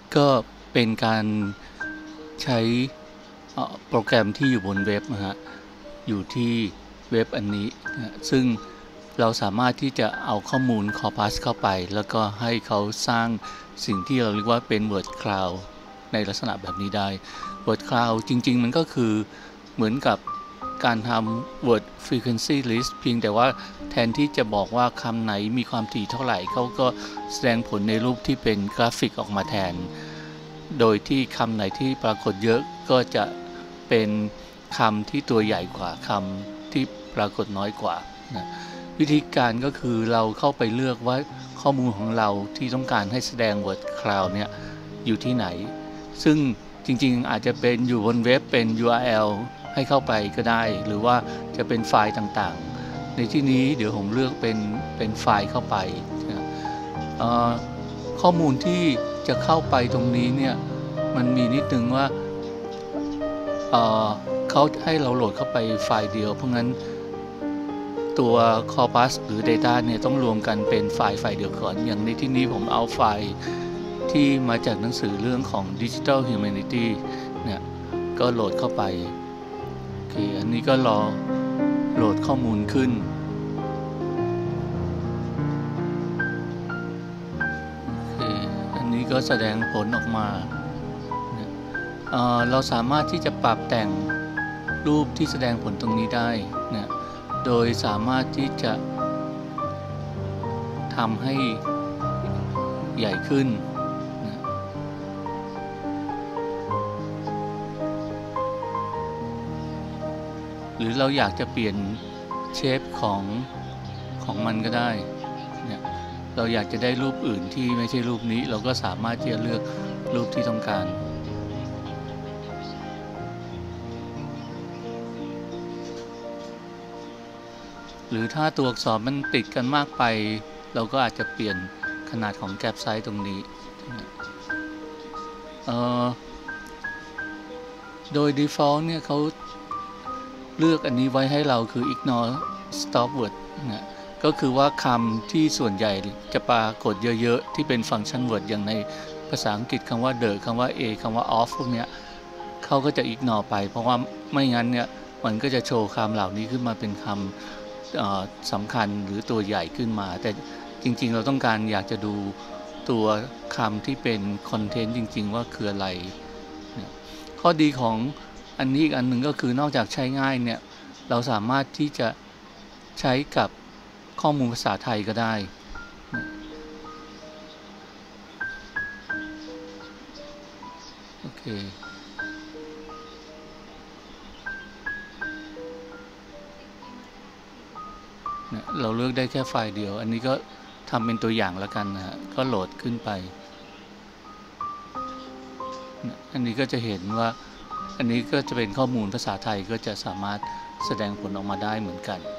ก็เป็นการใช้โปรแกรมที่อยู่บนเว็บนะฮะอยู่ที่เว็บอันนี้นะซึ่งเราสามารถที่จะเอาข้อมูล Corpus เข้าไปแล้วก็ให้เขาสร้างสิ่งที่เราเรียกว่าเป็น Word Cloud ในลักษณะแบบนี้ได้ Word Cloud จริงๆมันก็คือเหมือนกับการทำ Word Frequency List เพียงแต่ว่าแทนที่จะบอกว่าคำไหนมีความถี่เท่าไหร่เขาก็แสดงผลในรูปที่เป็นกราฟิกออกมาแทนโดยที่คำไหนที่ปรากฏเยอะก็จะเป็นคำที่ตัวใหญ่กว่าคำที่ปรากฏน้อยกว่านะวิธีการก็คือเราเข้าไปเลือกว่าข้อมูลของเราที่ต้องการให้แสดง Word Cloud เนี่ยอยู่ที่ไหนซึ่งจริงๆอาจจะเป็นอยู่บนเว็บเป็น URL ให้เข้าไปก็ได้หรือว่าจะเป็นไฟล์ต่างๆในที่นี้เดี๋ยวผมเลือกเป็นไฟล์เข้าไปนะข้อมูลที่จะเข้าไปตรงนี้เนี่ยมันมีนิดนึงว่าเขาให้เราโหลดเข้าไปไฟล์เดียวเพราะงั้นตัว Corpus หรือ Data เนี่ยต้องรวมกันเป็นไฟล์เดียวก่อนอย่างในที่นี้ผมเอาไฟล์ที่มาจากหนังสือเรื่องของ Digital Humanity เนี่ยก็โหลดเข้าไปโอเคอันนี้ก็รอโหลดข้อมูลขึ้นโอเคอันนี้ก็แสดงผลออกมาเราสามารถที่จะปรับแต่งรูปที่แสดงผลตรงนี้ได้นะโดยสามารถที่จะทำให้ใหญ่ขึ้นนะหรือเราอยากจะเปลี่ยนเชฟของมันก็ได้เนี่ยเราอยากจะได้รูปอื่นที่ไม่ใช่รูปนี้เราก็สามารถที่จะเลือกรูปที่ต้องการหรือถ้าตัวอักษรมันติดกันมากไปเราก็อาจจะเปลี่ยนขนาดของแกปไซส์ตรงนี้โดย default เนี่ยเขาเลือกอันนี้ไว้ให้เราคือ ignore stop word นะก็คือว่าคำที่ส่วนใหญ่จะปรากฏเยอะๆที่เป็นฟังก์ชัน word อย่างในภาษาอังกฤษคำว่า the คำว่า a คำว่า off พวกเนี้ยเขาก็จะ ignore ไปเพราะว่าไม่งั้นเนี่ยมันก็จะโชว์คำเหล่านี้ขึ้นมาเป็นคำสำคัญหรือตัวใหญ่ขึ้นมาแต่จริงๆเราต้องการอยากจะดูตัวคำที่เป็นคอนเทนต์จริงๆว่าคืออะไรข้อดีของอันนี้อีกอันหนึ่งก็คือนอกจากใช้ง่ายเนี่ยเราสามารถที่จะใช้กับข้อมูลภาษาไทยก็ได้โอเคเราเลือกได้แค่ไฟล์เดียวอันนี้ก็ทำเป็นตัวอย่างแล้วกันนะฮะก็โหลดขึ้นไปอันนี้ก็จะเห็นว่าอันนี้ก็จะเป็นข้อมูลภาษาไทยก็จะสามารถแสดงผลออกมาได้เหมือนกัน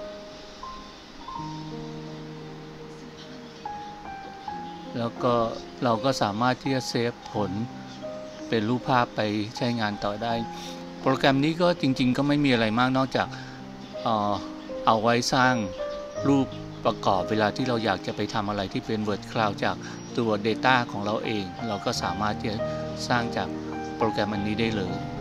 แล้วก็เราก็สามารถที่จะเซฟผลเป็นรูปภาพไปใช้งานต่อได้โปรแกรมนี้ก็จริงๆก็ไม่มีอะไรมากนอกจากเอาไว้สร้างรูปประกอบเวลาที่เราอยากจะไปทำอะไรที่เป็น Word Cloud จากตัว Data ของเราเองเราก็สามารถที่จะสร้างจากโปรแกรมอันนี้ได้เลย